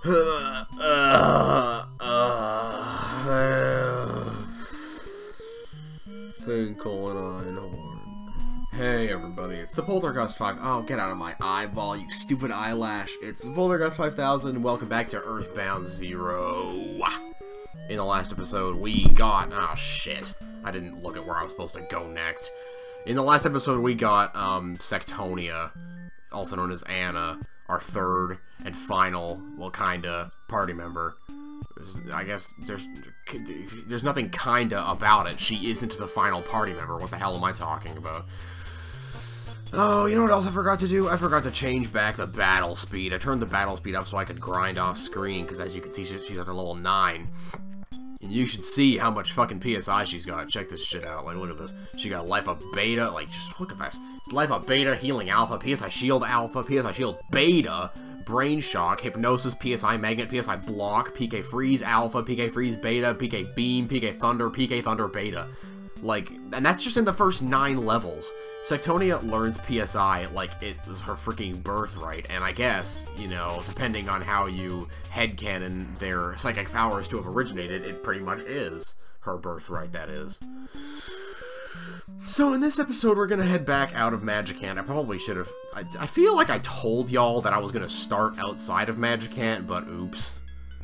Finkel and Einhorn. Hey everybody, it's the Poltergeist 5. Oh, get out of my eyeball, you stupid eyelash. It's the Poltergeist 5000, and welcome back to Earthbound 0. In the last episode, we got... Oh, shit. I didn't look at where I was supposed to go next. In the last episode, we got, Sectonia, also known as Anna, our third and final, well, kinda, party member. I guess there's nothing kinda about it. She isn't the final party member. What the hell am I talking about? Oh, you know what else I forgot to do? I forgot to change back the battle speed. I turned the battle speed up so I could grind off screen, because as you can see, she's at level 9. And you should see how much fucking PSI she's got. Check this shit out. Like, look at this. She got Life Up Beta. Like, just look at this. It's Life Up Beta, Healing Alpha, PSI Shield Alpha, PSI Shield Beta, Brain Shock, Hypnosis, PSI Magnet, PSI Block, PK Freeze Alpha, PK Freeze Beta, PK Beam, PK Thunder Beta. Like, and that's just in the first 9 levels. Sectonia learns PSI like it was her freaking birthright, and I guess, you know, depending on how you headcanon their psychic powers to have originated, it pretty much is her birthright, that is. So in this episode, we're gonna head back out of Magicant. I probably should have... I feel like I told y'all that I was gonna start outside of Magicant, but oops.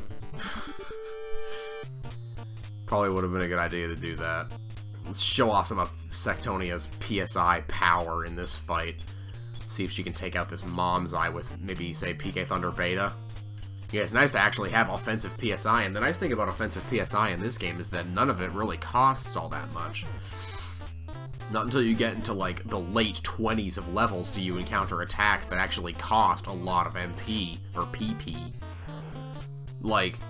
Probably would have been a good idea to do that. Let's show off some of Sectonia's PSI power in this fight. See if she can take out this Mom's Eye with maybe, say, PK Thunder Beta. Yeah, it's nice to actually have offensive PSI, and the nice thing about offensive PSI in this game is that none of it really costs all that much. Not until you get into, like, the late 20s of levels do you encounter attacks that actually cost a lot of MP, or PP. Like,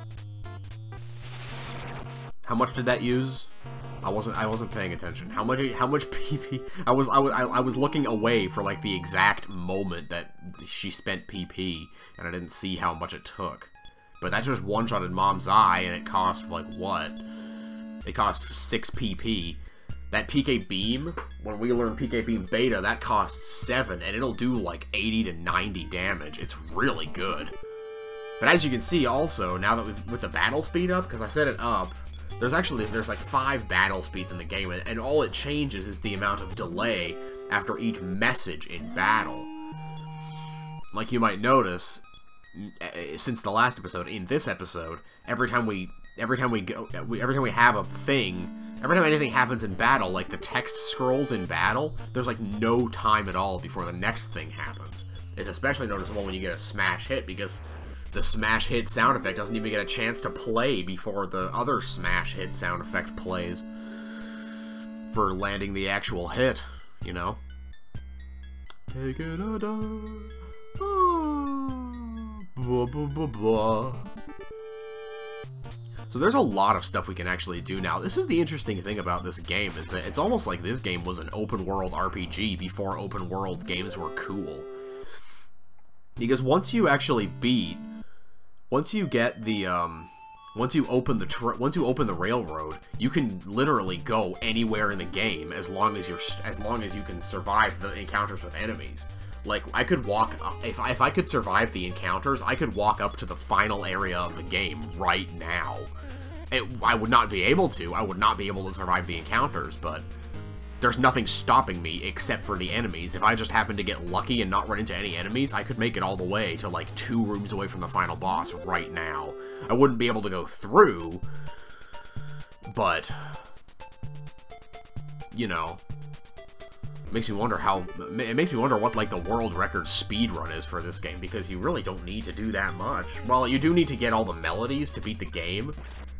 how much did that use? I wasn't paying attention. How much PP? I was looking away for like the exact moment that she spent PP, and I didn't see how much it took. But that just one-shotted Mom's Eye, and it cost like what? It cost 6 PP. That PK Beam, when we learn PK Beam Beta, that costs 7, and it'll do like 80 to 90 damage. It's really good. But as you can see, also now that with the battle speed up, because I set it up. There's like 5 battle speeds in the game, and all it changes is the amount of delay after each message in battle. Like you might notice, since the last episode, in this episode, every time anything happens in battle, like the text scrolls in battle, there's like no time at all before the next thing happens. It's especially noticeable when you get a smash hit, because the smash hit sound effect doesn't even get a chance to play before the other smash hit sound effect plays for landing the actual hit, you know? Take it a dive. Blah, blah, blah, blah. So there's a lot of stuff we can actually do now. This is the interesting thing about this game, is that it's almost like this game was an open world RPG before open world games were cool. Because once you get the, once you open the railroad, you can literally go anywhere in the game as long as you can survive the encounters with enemies. Like, I could walk, if I could survive the encounters, I could walk up to the final area of the game right now. I would not be able to. I would not be able to survive the encounters, but there's nothing stopping me except for the enemies. If I just happen to get lucky and not run into any enemies, I could make it all the way to like 2 rooms away from the final boss right now. I wouldn't be able to go through, but, you know, it makes me wonder what like the world record speed run is for this game, because you really don't need to do that much. Well, you do need to get all the melodies to beat the game.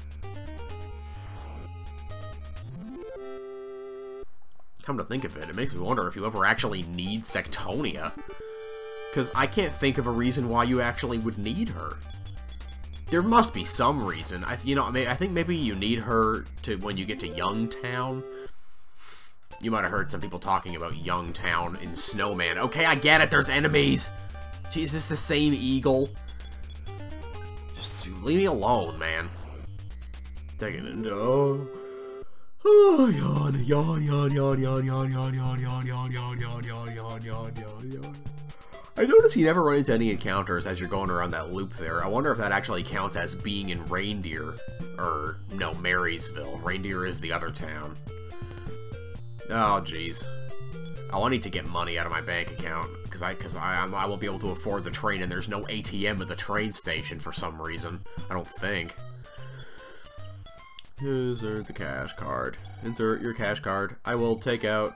Come to think of it, it makes me wonder if you ever actually need Sectonia. Because I can't think of a reason why you actually would need her. There must be some reason. I think maybe you need her to when you get to Youngtown. You might have heard some people talking about Youngtown in Snowman. Okay, I get it, there's enemies! Jeez, is this the same eagle? Just leave me alone, man. Taking it into... Oh, yawn, yawn, yawn, yawn, yawn, yawn, yawn, yawn, yawn, yawn, yawn, yawn, yawn, yawn, yawn, yawn, yawn. I notice you never run into any encounters as you're going around that loop there. I wonder if that actually counts as being in Reindeer. Or, no, Marysville. Reindeer is the other town. Oh, jeez. Oh, I need to get money out of my bank account. Because I won't be able to afford the train, and there's no ATM at the train station for some reason. I don't think. Insert the cash card. Insert your cash card. I will take out...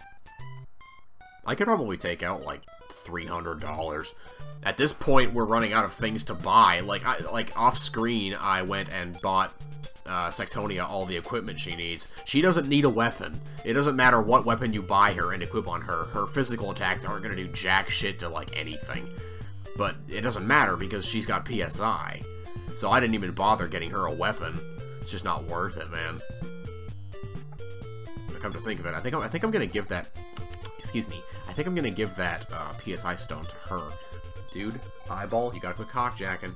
I could probably take out, like, $300. At this point, we're running out of things to buy. Like off-screen, I went and bought Sectonia all the equipment she needs. She doesn't need a weapon. It doesn't matter what weapon you buy her and equip on her. Her physical attacks aren't going to do jack shit to, like, anything. But it doesn't matter because she's got PSI. So I didn't even bother getting her a weapon. It's just not worth it, man. Come to think of it, I think I'm gonna give that... Excuse me. I think I'm gonna give that PSI stone to her. Dude, eyeball, you gotta quit cockjacking.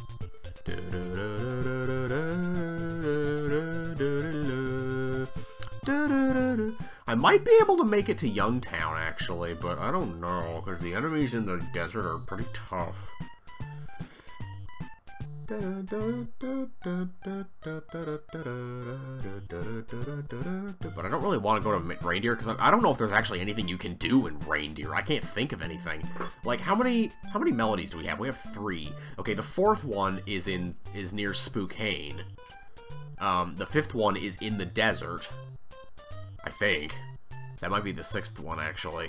I might be able to make it to Youngtown, actually, but I don't know, because the enemies in the desert are pretty tough. But I don't really want to go to Reindeer because I don't know if there's actually anything you can do in Reindeer. I can't think of anything. Like, how many melodies do we have? We have 3. Okay, the 4th one is near Spokane. The 5th one is in the desert. I think. That might be the 6th one, actually.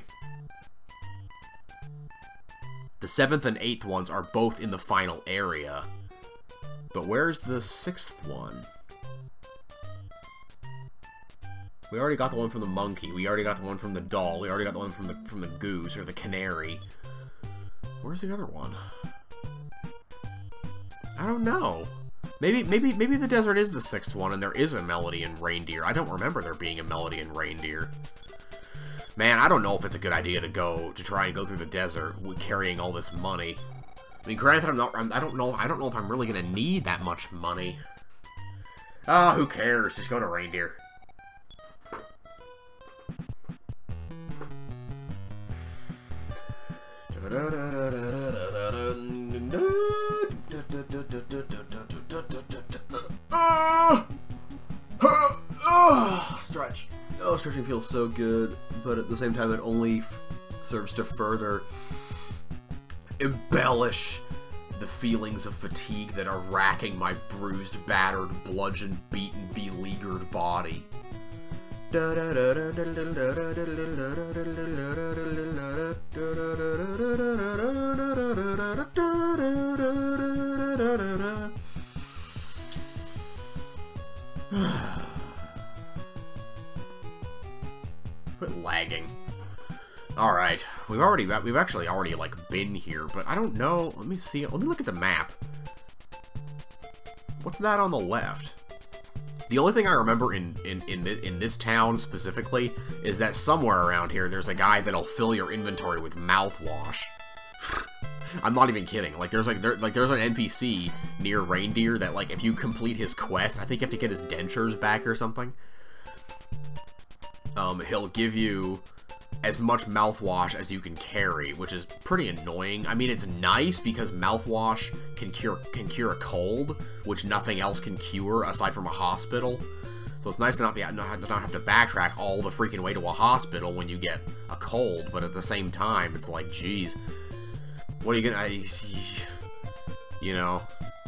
The 7th and 8th ones are both in the final area. But where's the 6th one? We already got the one from the monkey. We already got the one from the doll. We already got the one from the goose or the canary. Where's the other one? I don't know. Maybe the desert is the 6th one and there is a melody in Reindeer. I don't remember there being a melody in Reindeer. Man, I don't know if it's a good idea to try and go through the desert with carrying all this money. I mean, granted, I don't know if I'm really gonna need that much money. Ah, who cares? Just go to Reindeer. Stretch. Oh, stretching feels so good, but at the same time, it only serves to further embellish the feelings of fatigue that are racking my bruised, battered, bludgeoned, beaten, beleaguered body. Quit lagging. Alright, we've actually already, like, been here, but I don't know. Let me see. Let me look at the map. What's that on the left? The only thing I remember in this town specifically is that somewhere around here there's a guy that'll fill your inventory with mouthwash. I'm not even kidding. Like, there's an NPC near Reindeer that, like, if you complete his quest, I think you have to get his dentures back or something. He'll give you as much mouthwash as you can carry, which is pretty annoying. I mean, it's nice because mouthwash can cure a cold, which nothing else can cure aside from a hospital. So it's nice to not have to backtrack all the freaking way to a hospital when you get a cold, but at the same time, it's like, geez, what are you gonna, you know?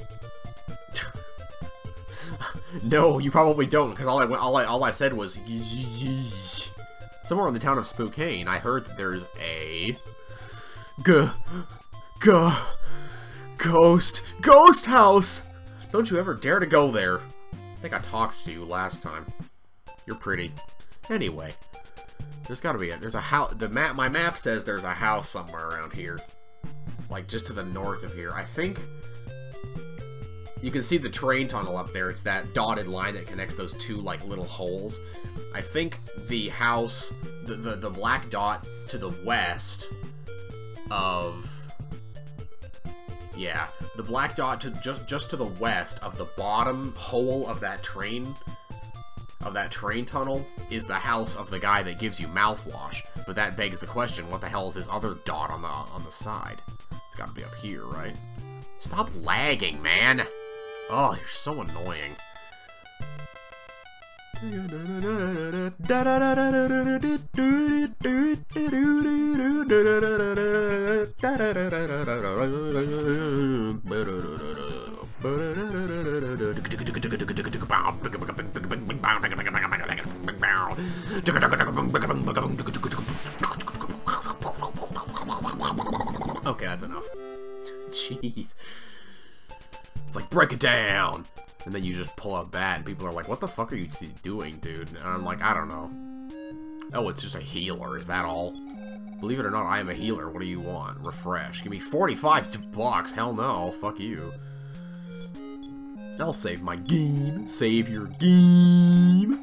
No, you probably don't, because all I said was somewhere in the town of Spokane. I heard that there's a ghost house. Don't you ever dare to go there. I think I talked to you last time. You're pretty. Anyway, there's got to be there's a house. My map says there's a house somewhere around here, like just to the north of here. I think. You can see the train tunnel up there. It's that dotted line that connects those two, like, little holes. I think the house, the black dot to the west of... Yeah, the black dot to just to the west of the bottom hole of that train tunnel is the house of the guy that gives you mouthwash. but that begs the question, what the hell is this other dot on the side? It's gotta be up here, right? Stop lagging, man! Oh, you're so annoying. Okay, that's enough. Jeez. It's like, break it down! And then you just pull out that, and people are like, what the fuck are you doing, dude? And I'm like, I don't know. Oh, it's just a healer, is that all? Believe it or not, I am a healer. What do you want? Refresh. Give me 45 bucks. Hell no. Fuck you. I'll save my game. Save your game.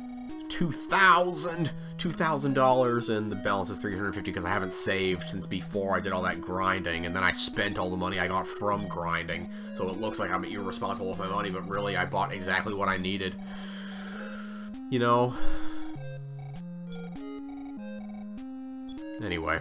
$2,000, and the balance is $350 because I haven't saved since before I did all that grinding, and then I spent all the money I got from grinding, so it looks like I'm irresponsible with my money, but really I bought exactly what I needed. You know? Anyway.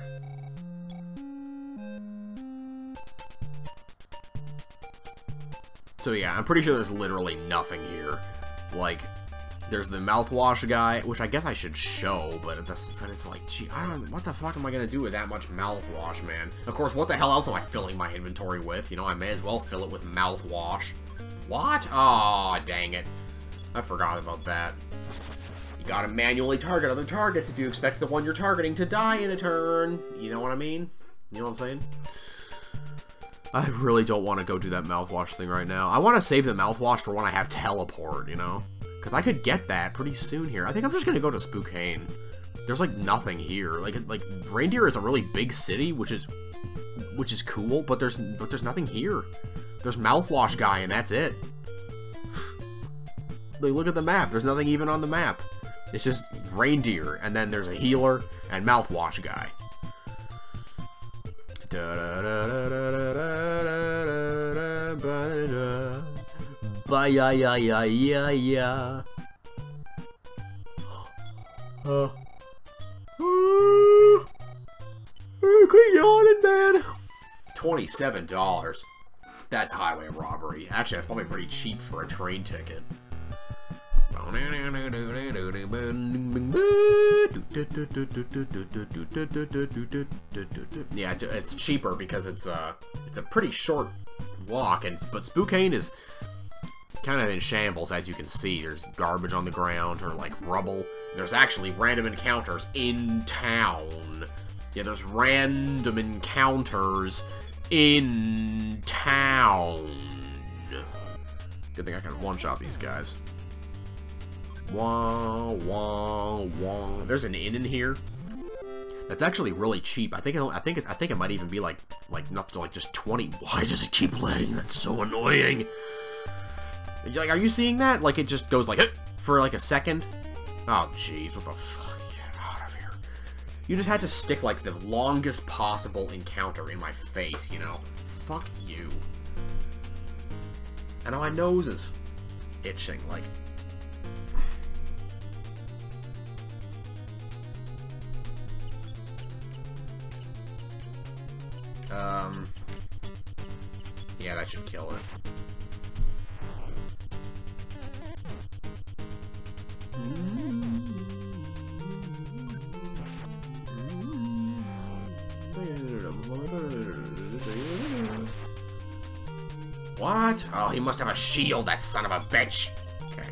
So yeah, I'm pretty sure there's literally nothing here. Like, there's the mouthwash guy, which I guess I should show, but it's like, gee, I don't, what the fuck am I gonna do with that much mouthwash, man? Of course, what the hell else am I filling my inventory with? You know, I may as well fill it with mouthwash. What? Aw, oh, dang it. I forgot about that. You gotta manually target other targets if you expect the one you're targeting to die in a turn. You know what I mean? You know what I'm saying? I really don't want to go do that mouthwash thing right now. I want to save the mouthwash for when I have teleport, you know? Because I could get that pretty soon here. I think I'm just going to go to Spokane. There's, like, nothing here. Like, Reindeer is a really big city, which is cool, but there's nothing here. There's Mouthwash Guy, and that's it. Like, look at the map. There's nothing even on the map. It's just Reindeer, and then there's a Healer and Mouthwash Guy. Ba-ya-ya-ya-ya-ya. Quit yawning, man. $27. That's highway robbery. Actually, that's probably pretty cheap for a train ticket. Yeah, it's cheaper because it's a pretty short walk, but Spokane is kind of in shambles, as you can see. There's garbage on the ground, or like rubble. There's actually random encounters in town. Yeah, there's random encounters in town. Good thing I can one-shot these guys. Wah, wah, wah. There's an inn in here that's actually really cheap. I think it might even be like not to like just 20. Why does it keep lagging? That's so annoying. Like, are you seeing that? Like, it just goes like for like a second. Oh, jeez, what the fuck? Get out of here. You just had to stick like the longest possible encounter in my face, you know? Fuck you. And now my nose is itching, like. Yeah, that should kill it. What? Oh, he must have a shield, that son of a bitch. Okay.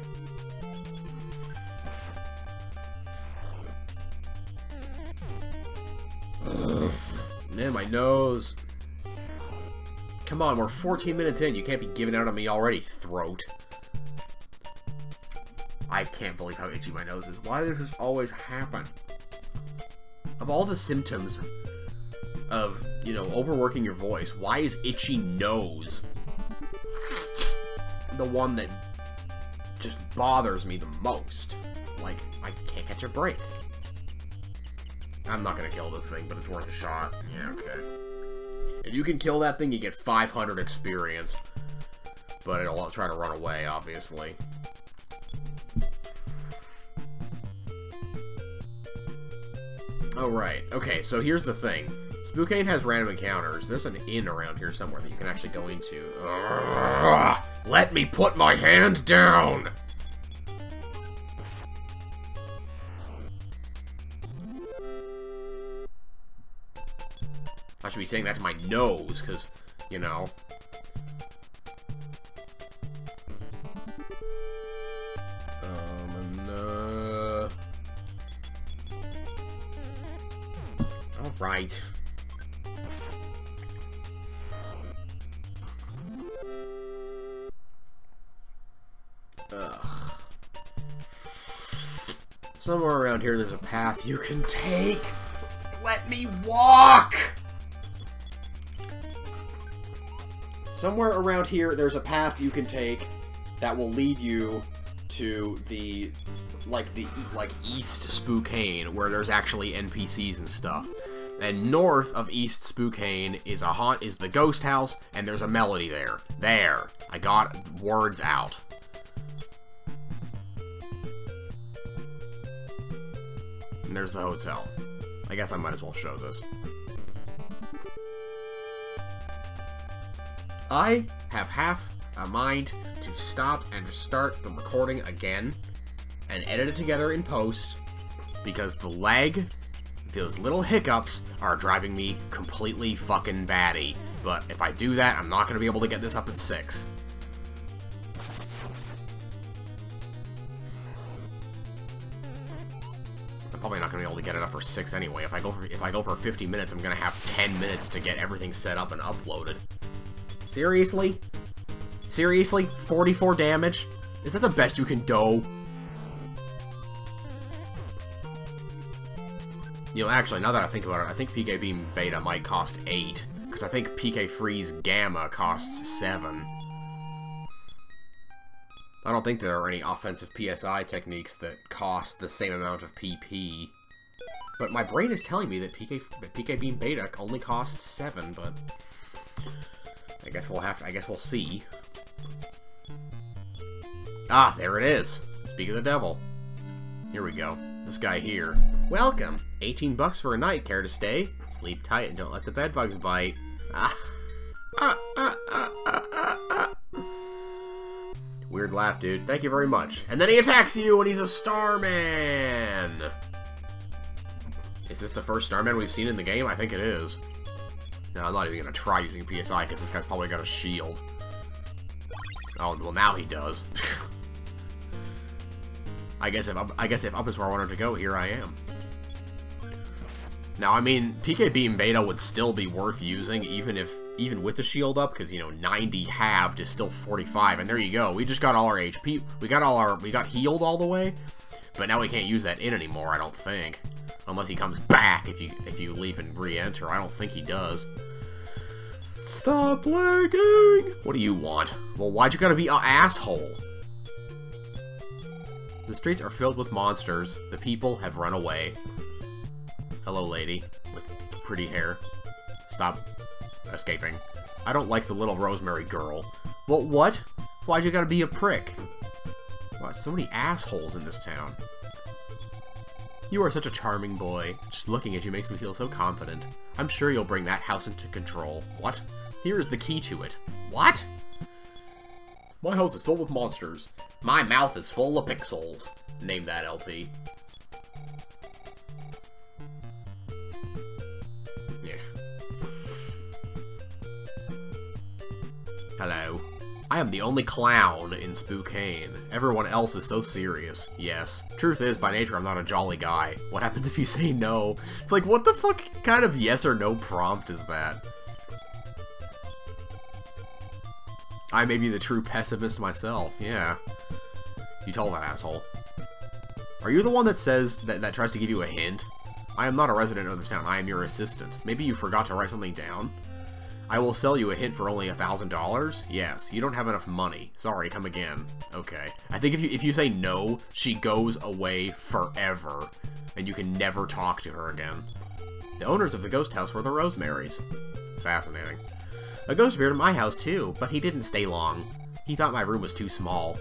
Man, my nose. Come on, we're 14 minutes in. You can't be giving out on me already, throat. I can't believe how itchy my nose is. Why does this always happen? Of all the symptoms of, you know, overworking your voice, why is itchy nose the one that just bothers me the most? Like, I can't catch a break. I'm not gonna kill this thing, but it's worth a shot. Yeah, okay. If you can kill that thing, you get 500 experience. But it'll try to run away, obviously. Oh, right. Okay, so here's the thing. Spookane has random encounters. There's an inn around here somewhere that you can actually go into. Ugh, let me put my hand down! I should be saying that to my nose, because, you know... Alright. Ugh. Somewhere around here there's a path you can take. Let me walk! Somewhere around here there's a path you can take that will lead you to the East Spookane, where there's actually NPCs and stuff. And north of East Spookane is the ghost house, and there's a melody there. There! I got words out. And there's the hotel. I guess I might as well show this. I have half a mind to stop and start the recording again and edit it together in post, because the lag, those little hiccups, are driving me completely fucking batty. But if I do that, I'm not going to be able to get this up at 6. I'm probably not going to be able to get it up for 6 anyway. If I go for 50 minutes, I'm going to have 10 minutes to get everything set up and uploaded. Seriously? Seriously? 44 damage? Is that the best you can do? You know, actually, now that I think about it, I think PK Beam Beta might cost 8, because I think PK Freeze Gamma costs 7. I don't think there are any offensive PSI techniques that cost the same amount of PP. But my brain is telling me that PK Beam Beta only costs 7, but I guess we'll see. Ah, there it is. Speak of the devil. Here we go. This guy here. Welcome. 18 bucks for a night. Care to stay? Sleep tight and don't let the bedbugs bite. Weird laugh, dude. Thank you very much. And then he attacks you, and he's a Starman! Is this the first Starman we've seen in the game? I think it is. No, I'm not even gonna try using PSI, because this guy's probably got a shield. Oh, well, now he does. I guess if up is where I wanted to go, here I am. Now, I mean, PK Beam Beta would still be worth using, even with the shield up, because, you know, 90 halved is still 45, and there you go. We just got all our HP. We got healed all the way, but now we can't use that in anymore, I don't think. Unless he comes back if you leave and re-enter. I don't think he does. Stop lagging! What do you want? Well, why'd you gotta be an asshole? The streets are filled with monsters. The people have run away. Hello, lady with pretty hair. Stop escaping. I don't like the little Rosemary girl. Well, what? Why'd you gotta be a prick? Wow, so many assholes in this town. You are such a charming boy. Just looking at you makes me feel so confident. I'm sure you'll bring that house into control. What? Here is the key to it. What? My house is full with monsters. My mouth is full of pixels. Name that LP. Yeah. Hello. I am the only clown in Spookane. Everyone else is so serious. Yes. Truth is, by nature, I'm not a jolly guy. What happens if you say no? It's like, what the fuck kind of yes or no prompt is that? I may be the true pessimist myself, yeah. You told that asshole. Are you the one that says, that tries to give you a hint? I am not a resident of this town, I am your assistant. Maybe you forgot to write something down? I will sell you a hint for only $1,000? Yes, you don't have enough money. Sorry, come again. Okay. I think if you say no, she goes away forever, and you can never talk to her again. The owners of the ghost house were the Rosemarys. Fascinating. A ghost appeared in my house too, but he didn't stay long. He thought my room was too small.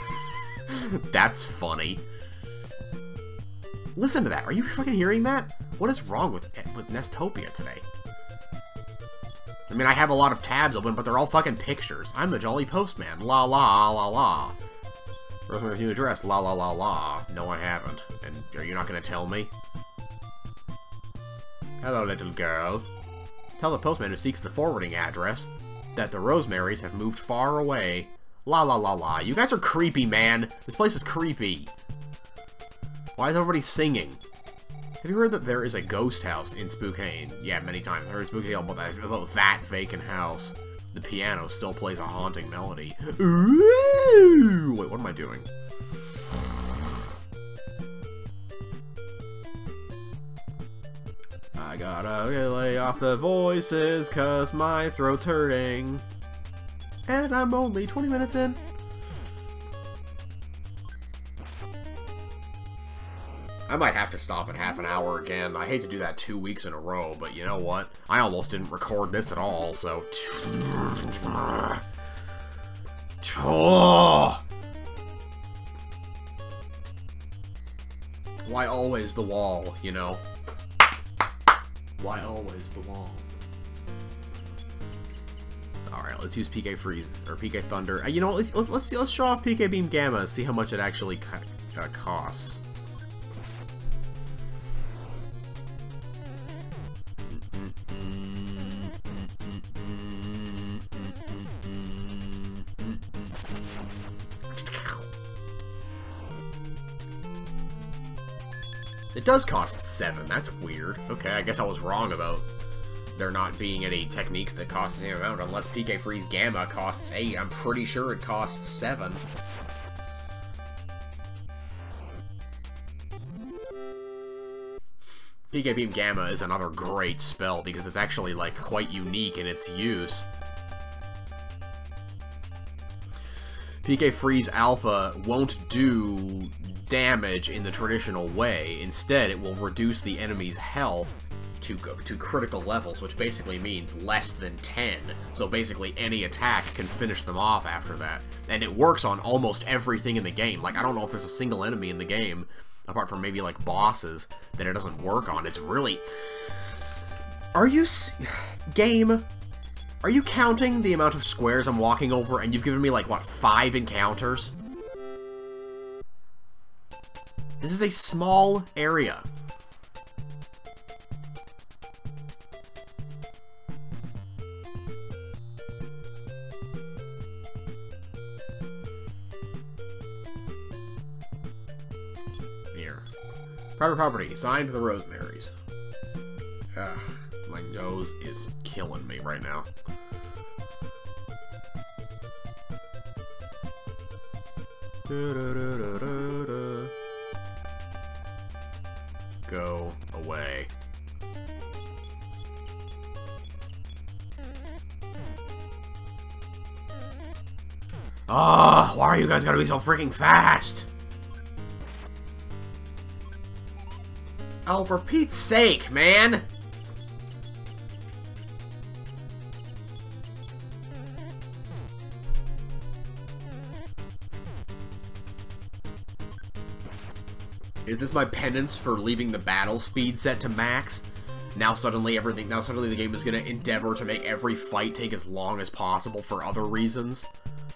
That's funny. Listen to that. Are you fucking hearing that? What is wrong with Nestopia today? I mean, I have a lot of tabs open, but they're all fucking pictures. I'm the Jolly Postman. La la la la. Rosemary's new address. La la la la. No, I haven't. And are you not gonna tell me? Hello, little girl. Tell the postman who seeks the forwarding address that the Rosemarys have moved far away. La la la la. You guys are creepy, man. This place is creepy. Why is everybody singing? Have you heard that there is a ghost house in Spokane? Yeah, many times. I heard Spokane about that vacant house. The piano still plays a haunting melody. Ooh! Wait, what am I doing? I gotta lay off the voices, cause my throat's hurting. And I'm only 20 minutes in. I might have to stop at half an hour again. I hate to do that 2 weeks in a row, but you know what? I almost didn't record this at all, so... Why always the wall, you know? Why always the wall? Alright, let's use PK Freeze, or PK Thunder. You know what, let's show off PK Beam Gamma and see how much it actually costs. It does cost 7. That's weird. Okay, I guess I was wrong about there not being any techniques that cost the same amount, unless PK Freeze Gamma costs 8. I'm pretty sure it costs 7. PK Beam Gamma is another great spell because it's actually, like, quite unique in its use. PK Freeze Alpha won't do damage in the traditional way. Instead, it will reduce the enemy's health to critical levels, which basically means less than 10. So basically, any attack can finish them off after that. And it works on almost everything in the game. Like, I don't know if there's a single enemy in the game, apart from maybe, like, bosses, that it doesn't work on. It's really... Are you... Game... Are you counting the amount of squares I'm walking over, and you've given me, like, what, 5 encounters? This is a small area. Here. Private property, assigned to the Rosemarys. My nose is killing me right now. Go away. Ah, why are you guys gotta be so freaking fast? Oh, for Pete's sake, man! Is this my penance for leaving the battle speed set to max? Now suddenly the game is gonna endeavor to make every fight take as long as possible for other reasons?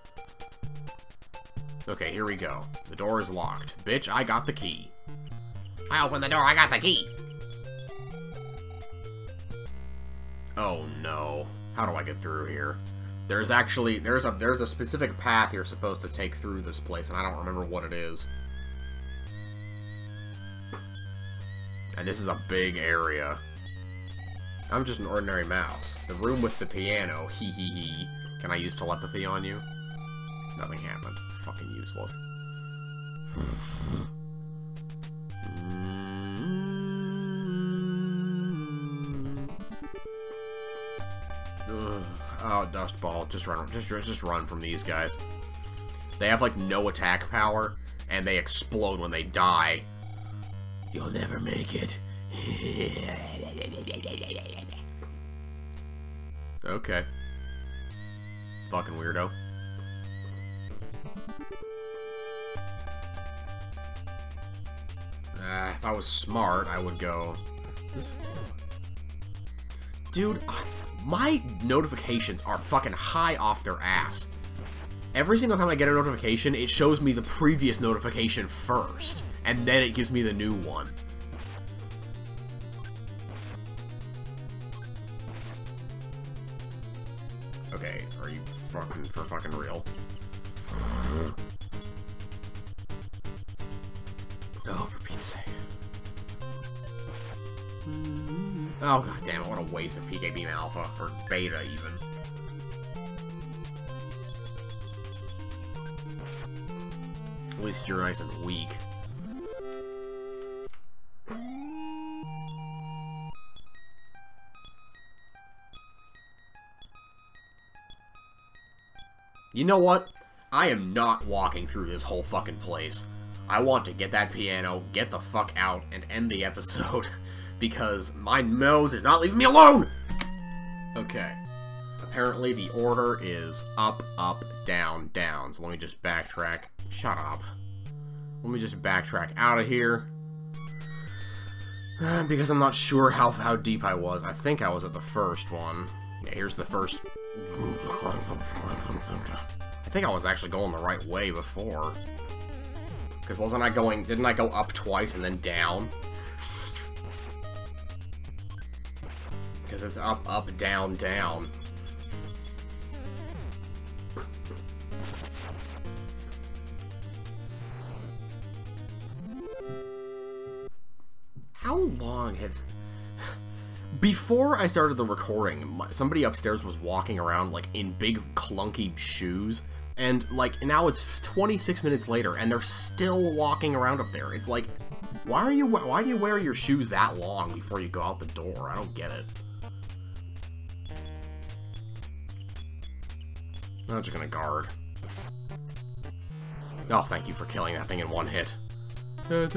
Okay, here we go. The door is locked. Bitch, I got the key. I opened the door, I got the key! Oh no. How do I get through here? There's actually, there's a specific path you're supposed to take through this place, and I don't remember what it is. And this is a big area. I'm just an ordinary mouse. The room with the piano, hee hee hee. Can I use telepathy on you? Nothing happened. Fucking useless. Oh, dust ball. Just run from these guys. They have like no attack power, and they explode when they die. You'll never make it. Okay. Fucking weirdo. If I was smart, I would go This... Dude, my notifications are fucking high off their ass. Every single time I get a notification, it shows me the previous notification first, and then it gives me the new one. Okay, are you fucking real? Oh, for Pete's sake. Oh, god damn it, what a waste of PK Beam Alpha, or Beta, even. At least you're nice and weak. You know what? I am not walking through this whole fucking place. I want to get that piano, get the fuck out, and end the episode. Because my nose is not leaving me alone! Okay. Apparently the order is up, up, down, down. So let me just backtrack. Shut up. Let me just backtrack out of here. Because I'm not sure how deep I was. I think I was at the first one. Yeah, here's the first... I think I was actually going the right way before. Because wasn't I going... Didn't I go up twice and then down? Because it's up, up, down, down. How long have... Before I started the recording, somebody upstairs was walking around, like, in big, clunky shoes. And, like, now it's 26 minutes later, and they're still walking around up there. It's like, why do you wear your shoes that long before you go out the door? I don't get it. I'm just gonna guard. Oh, thank you for killing that thing in one hit. Take.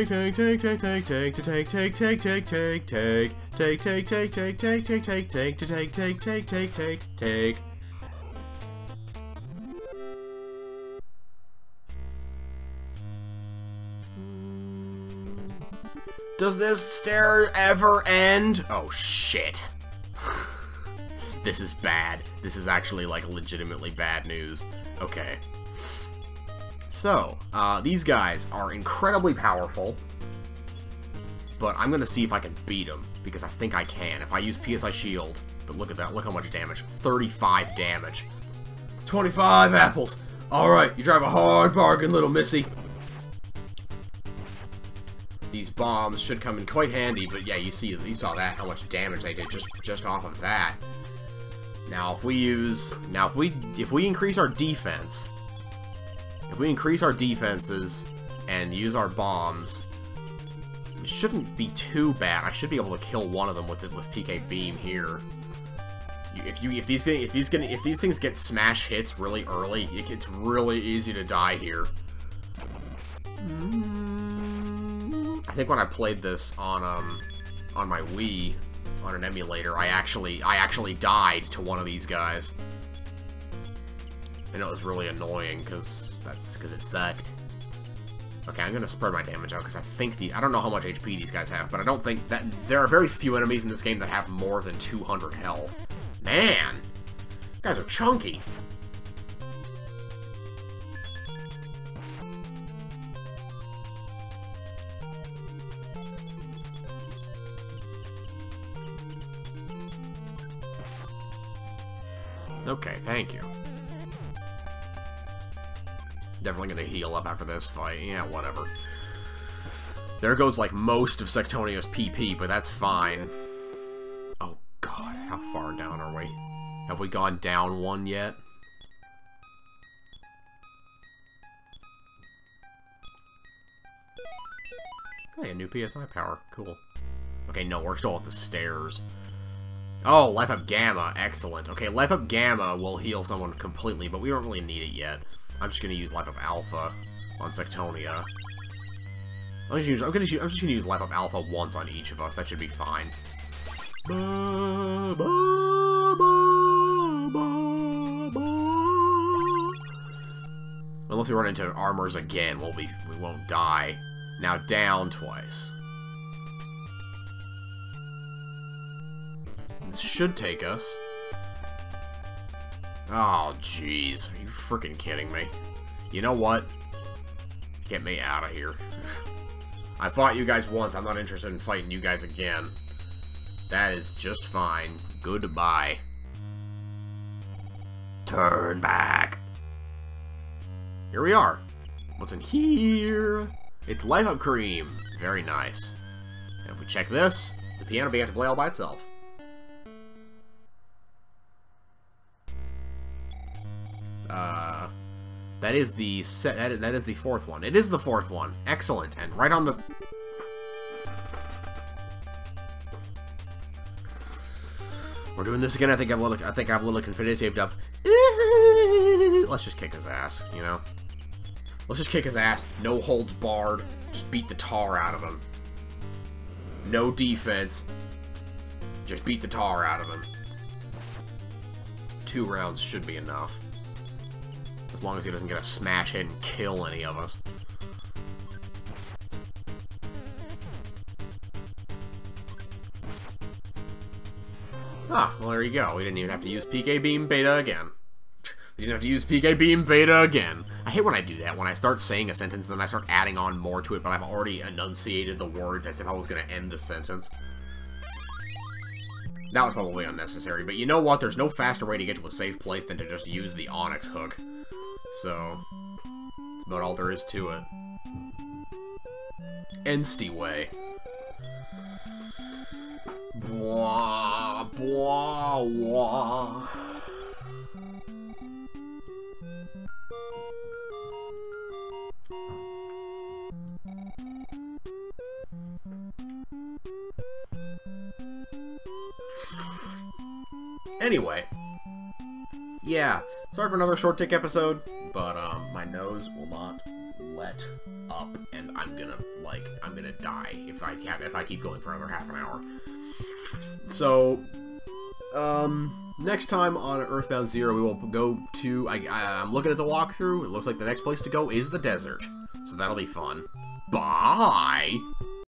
Does this stair ever end? Oh, shit. This is bad. This is actually, like, legitimately bad news. Okay. So, these guys are incredibly powerful, but I'm gonna see if I can beat them, because I think I can. If I use PSI Shield, but look at that, look how much damage. 35 damage. 25 apples! Alright, you drive a hard bargain, little missy. These bombs should come in quite handy, but yeah, you saw that, how much damage they did just off of that. Now, if we increase our defense, if we increase our defenses and use our bombs, it shouldn't be too bad. I should be able to kill one of them with PK Beam here. If these things get smash hits really early, it's really easy to die here. I think when I played this on my Wii on an emulator, I actually died to one of these guys. And it was really annoying because it sucked. Okay, I'm gonna spread my damage out because I don't know how much HP these guys have, but I don't think that there are very few enemies in this game that have more than 200 health. Man, you guys are chunky. Okay, thank you. Definitely gonna heal up after this fight. Yeah, whatever. There goes, like, most of Sectonio's PP, but that's fine. Oh, God. How far down are we? Have we gone down one yet? Hey, a new PSI power. Cool. Okay, no, we're still at the stairs. Oh, Life Up Gamma. Excellent. Okay, Life Up Gamma will heal someone completely, but we don't really need it yet. I'm just gonna use Life Up Alpha on Sectonia. I'm just gonna use Life Up Alpha once on each of us. That should be fine. Unless we run into armors again, we won't die. Now down twice. should take us. Oh, jeez. Are you freaking kidding me? You know what? Get me out of here. I fought you guys once. I'm not interested in fighting you guys again. That is just fine. Goodbye. Turn back. Here we are. What's in here? It's Life Up Cream. Very nice. And if we check this, the piano began to play all by itself. That is the that is the fourth one. It is the fourth one. Excellent. And right on the... We're doing this again. I think I have a little Confetti taped up. Let's just kick his ass, you know? Let's just kick his ass. No holds barred. Just beat the tar out of him. No defense. Just beat the tar out of him. 2 rounds should be enough. As long as he doesn't get a smash hit and kill any of us. Ah, well there you go. We didn't even have to use PK Beam Beta again. We didn't have to use PK Beam Beta again. I hate when I do that, when I start saying a sentence and then I start adding on more to it, but I've already enunciated the words as if I was going to end the sentence. That was probably unnecessary, but you know what? There's no faster way to get to a safe place than to just use the Onyx hook. So, that's about all there is to it. Ensty way. Blah, blah, blah. Anyway, yeah, sorry for another short tick episode, but my nose will not let up, and I'm gonna die if I keep going for another half an hour. So, next time on Earthbound 0, we will go to, I'm looking at the walkthrough, it looks like the next place to go is the desert, so that'll be fun. Bye!